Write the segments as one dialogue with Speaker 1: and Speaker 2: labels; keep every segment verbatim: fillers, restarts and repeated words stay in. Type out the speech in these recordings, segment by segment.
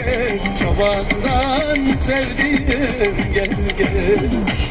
Speaker 1: çobandan sevdiğim gel gel.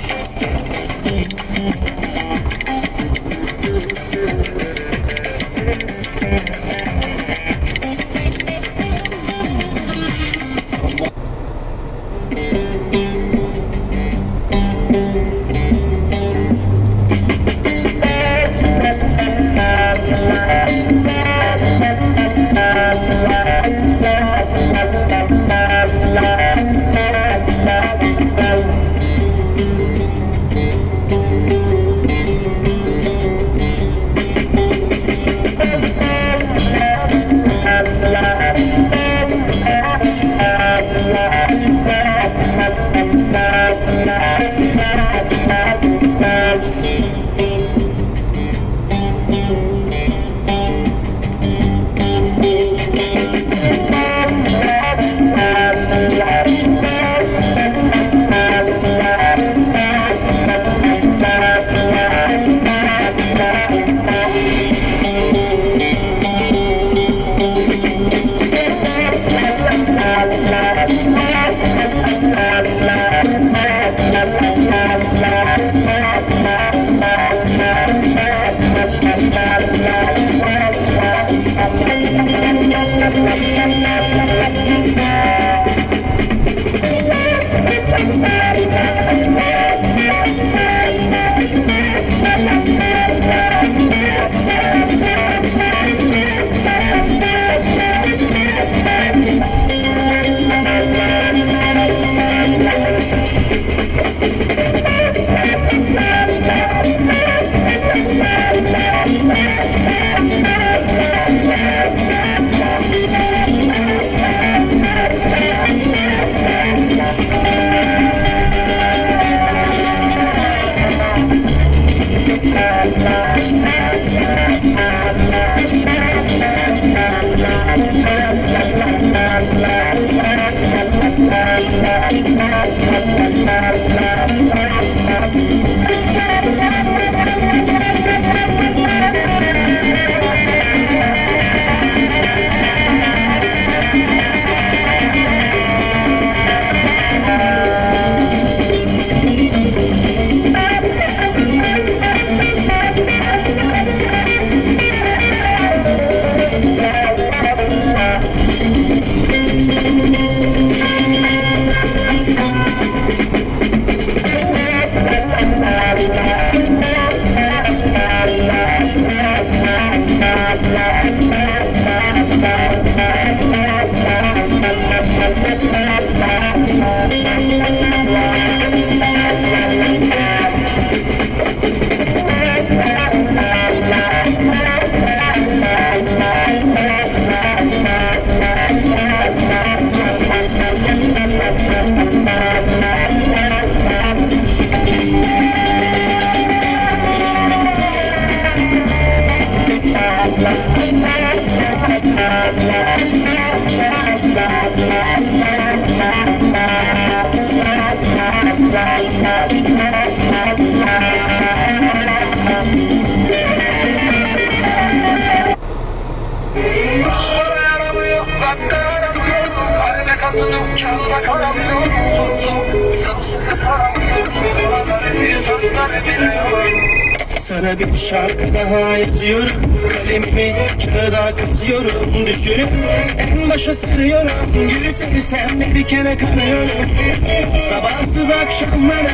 Speaker 1: Sana bir şarkı daha yazıyorum, kalemimi kağıda kazıyorum, düşünüp en başa sarıyorum. Gülü sevsem de bir kere kanıyorum. Sabahsız akşamlara,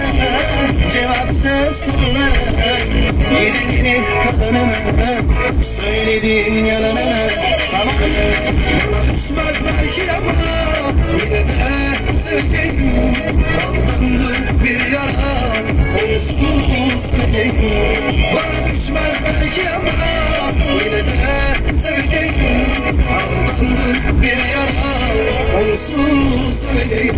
Speaker 1: cevapsız sorulara, yedi yeni kadınına, söylediğin yalanına. Tamam, bana düşmez belki ama yine de seveceğim. Aldandı bir yara, onsuz seveceğim. Bana düşmez belki ama yine de seveceğim. Aldandı bir yara, onsuz seveceğim.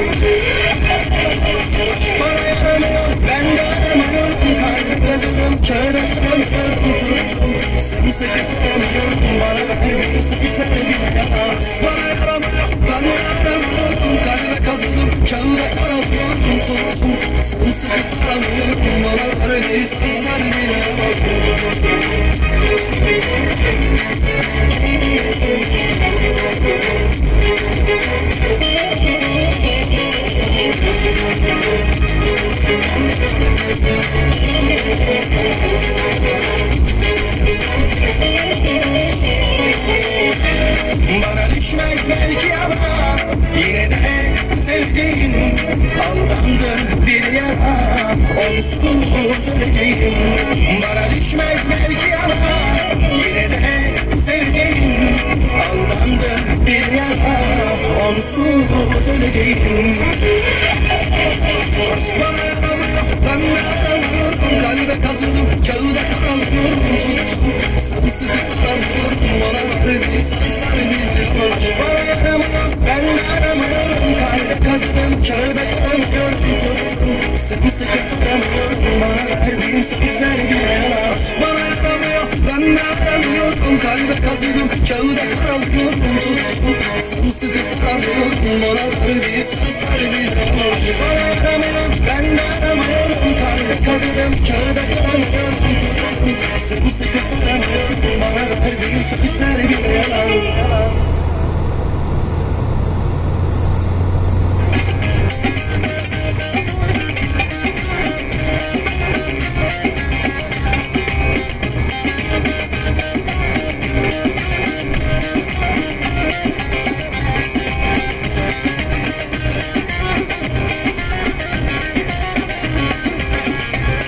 Speaker 1: Bana yaramıyor, ben de aramıyorum. Kalbim kazıdım, kağıda karamıyorum. Tuttum, sımsıkı sarılıyorum. Bana ver bir sızlar bir yana. Bana yaramıyor, ben de aramıyorum. Kalbe kazıdım, kağıda karamıyorum. Tuttum, sımsıkı sarılıyorum. Bana ver bir sızlar bir yana. Aldandım bir yana onsuz öleceğim. Bana düşmez belki ama yine de seveceğim. Aldandım bir yana onsuz öleceğim. Aşk bana yaramıyor, ben de aramıyorum. Kalbe kazıdım, kağıda karalıyorum. Tuttum, sımsıkı saramıyorum. Bana verdiği sözler biliyorum. Aşk bana yaramıyor, ben de aramıyorum. Kalbe kazıdım, kağıda karalıyorum. Tuttum, sımsıkı saramıyorum. Bana verdiği sözler biliyorum. Aşk bana yaramıyor, ben de aramıyorum. Kalbe kazıdım, kağıda karalıyorum. Tuttum, sımsıkı saramıyorum. Bana verdiği sözler biliyorum. Aşk bana yaramıyor, ben de aramıyorum. Kalbe kazıdım, kağıda karalıyorum. Tuttum, sımsıkı saramıyorum. Bana verdiği sözler biliyorum.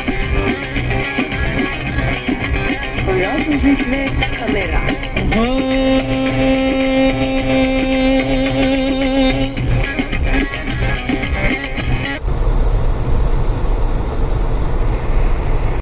Speaker 2: Royal Müzik ve Kamera.